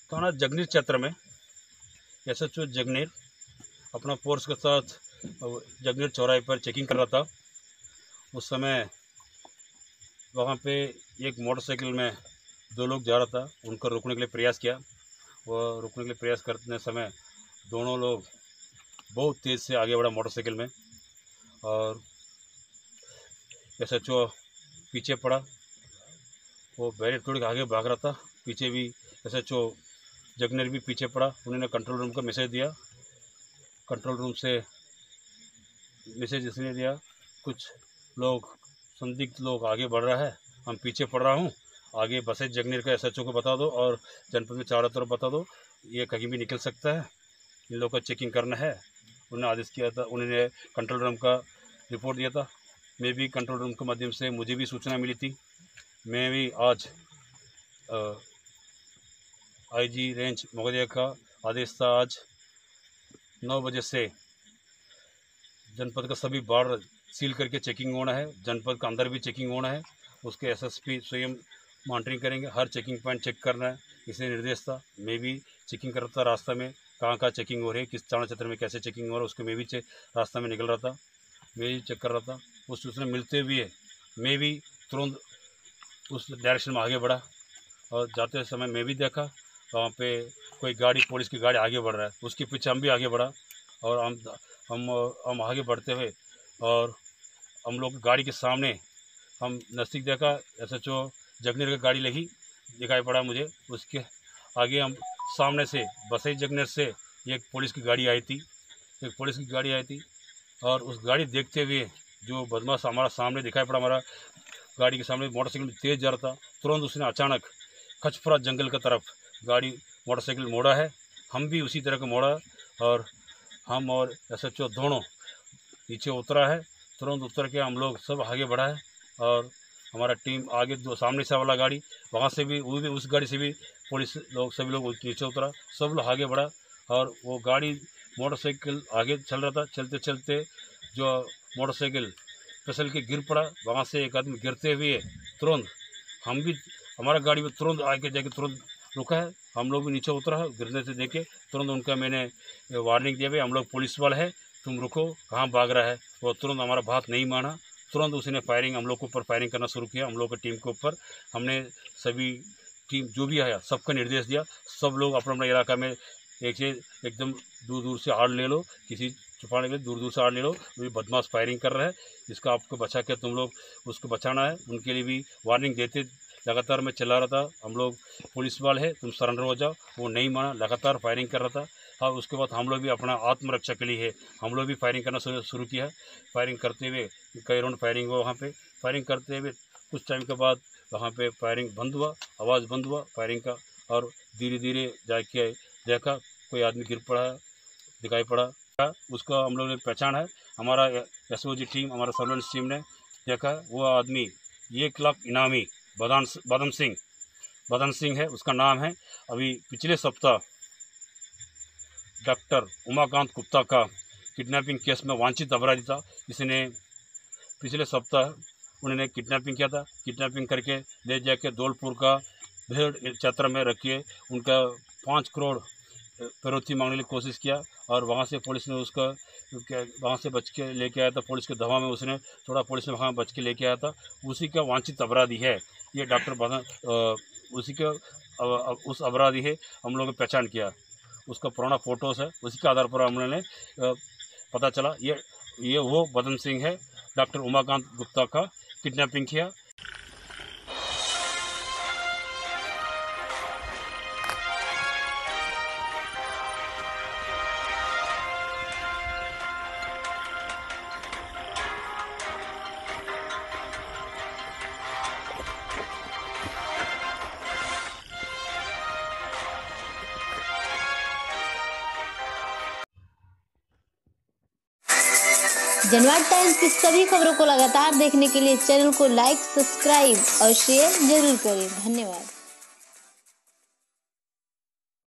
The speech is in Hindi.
थाना जगनीर क्षेत्र में एसएचओ जगनीर अपना फोर्स के साथ जगनीर चौराहे पर चेकिंग कर रहा था। उस समय वहाँ पे एक मोटरसाइकिल में दो लोग जा रहा था, उनको रोकने के लिए प्रयास किया। वह रोकने के लिए प्रयास करने समय दोनों लोग बहुत तेज़ से आगे बढ़ा मोटरसाइकिल में और एसएचओ पीछे पड़ा। वो बैरियर तोड़ के आगे भाग रहा था, पीछे भी एसएचओ जगनीर भी पीछे पड़ा। उन्होंने कंट्रोल रूम को मैसेज दिया। कंट्रोल रूम से मैसेज इसने दिया, कुछ लोग संदिग्ध लोग आगे बढ़ रहा है, हम पीछे पड़ रहा हूँ, आगे बसे जगनीर का एसएचओ को बता दो और जनपद में चारों तरफ बता दो, ये कहीं भी निकल सकता है, इन लोगों का चेकिंग करना है। उन्होंने आदेश किया था, उन्होंने कंट्रोल रूम का रिपोर्ट दिया था। मैं भी कंट्रोल रूम के माध्यम से मुझे भी सूचना मिली थी। मैं भी आज आईजी रेंज महोदय का आदेश था, आज 9 बजे से जनपद का सभी बाड़ सील करके चेकिंग होना है। जनपद का अंदर भी चेकिंग होना है, उसके एसएसपी स्वयं मॉनिटरिंग करेंगे, हर चेकिंग पॉइंट चेक करना है, इसे निर्देश था। मैं भी चेकिंग कर रहा था, रास्ता में कहाँ चेकिंग हो रही है, किस थाना क्षेत्र में कैसे चेकिंग हो रहा है, उसके मैं भी रास्ता में निकल रहा था, मैं भी चेक कर रहा था। उस सूचना मिलते हुए मैं भी तुरंत उस डायरेक्शन में आगे बढ़ा और जाते समय मैं भी देखा वहाँ पे कोई गाड़ी, पुलिस की गाड़ी आगे बढ़ रहा है, उसके पीछे हम भी आगे बढ़ा और हम आगे बढ़ते हुए और हम लोग गाड़ी के सामने हम नज़दीक देखा, एसएचओ जगनीर का गाड़ी लगी दिखाई पड़ा मुझे। उसके आगे हम सामने से बसई जगनीर से एक पुलिस की गाड़ी आई थी, और उस गाड़ी देखते हुए जो बदमाश हमारा सामने दिखाई पड़ा, हमारा गाड़ी के सामने मोटरसाइकिल तेज़ जा रहा था, तुरंत उसने अचानक खचपुरा जंगल की तरफ गाड़ी मोटरसाइकिल मोड़ा है। हम भी उसी तरह का मोड़ा और हम और एसएचओ दोनों नीचे उतरा है। तुरंत उतर के हम लोग सब आगे बढ़ा है और हमारा टीम आगे, दो सामने से वाला गाड़ी वहाँ से भी, वो भी उस गाड़ी से भी पुलिस लोग सभी लोग नीचे उतरा, सब लोग आगे बढ़ा और वो गाड़ी मोटरसाइकिल आगे चल रहा था। चलते चलते जो मोटरसाइकिल फिसल के गिर पड़ा, वहाँ से एक आदमी गिरते हुए तुरंत हम भी, हमारा गाड़ी में तुरंत आगे जाके तुरंत रुका है। हम लोग भी नीचे उतरा है, गिरने से देखे तुरंत उनका मैंने वार्निंग दिया, भाई हम लोग पुलिस वाले हैं, तुम रुको, कहाँ भाग रहा है। वो तुरंत हमारा बात नहीं माना, तुरंत उसने फायरिंग हम लोग के ऊपर फायरिंग करना शुरू किया, हम लोग की टीम के ऊपर। हमने सभी टीम जो भी आया सबका निर्देश दिया, सब लोग अपना अपना इलाका में एक से एकदम दूर दूर से आड़ ले लो, किसी छुपाने में दूर दूर से आड़ ले लो, बदमाश फायरिंग कर रहा है, इसका आपको बचा के तुम लोग उसको बचाना है। उनके लिए भी वार्निंग देते लगातार मैं चला रहा था, हम लोग पुलिस वाले हैं, तुम सरेंडर हो जाओ। वो नहीं माना, लगातार फायरिंग कर रहा था। और उसके बाद हम लोग भी अपना आत्मरक्षा के लिए हम लोग भी फायरिंग करना शुरू किया। फायरिंग करते हुए कई राउंड फायरिंग हुआ वहाँ पे। फायरिंग करते हुए कुछ टाइम के बाद वहाँ पे फायरिंग बंद हुआ, आवाज़ बंद हुआ फायरिंग का, और धीरे धीरे जाके देखा कोई आदमी गिर पड़ा दिखाई पड़ा, उसका हम लोग ने पहचान है। हमारा एसओजी टीम, हमारा सर्वेलेंस टीम ने देखा वो आदमी 1 लाख इनामी बदन सिंह है, उसका नाम है। अभी पिछले सप्ताह डॉक्टर उमाकांत गुप्ता का किडनैपिंग केस में वांछित अपराधी था। इसने पिछले सप्ताह उन्होंने किडनैपिंग किया था, किडनैपिंग करके ले जाके धौलपुर का भेड़ क्षेत्र में रखिए उनका 5 करोड़ फिरौती मांगने की कोशिश किया, और वहाँ से पुलिस ने उसका वहाँ से बच के लेके आया था। पुलिस के दवा में उसने थोड़ा, पुलिस ने वहाँ बच के लेके आया था। उसी का वांछित अपराधी है ये डॉक्टर उसी के उस अपराधी है, हम लोगों ने पहचान किया। उसका पुराना फ़ोटोज़ है, उसी के आधार पर हमने पता चला ये वो बदन सिंह है, डॉक्टर उमाकांत गुप्ता का किडनैपिंग किया। जनवाद टाइम्स की सभी खबरों को लगातार देखने के लिए चैनल को लाइक, सब्सक्राइब और शेयर जरूर करें। धन्यवाद।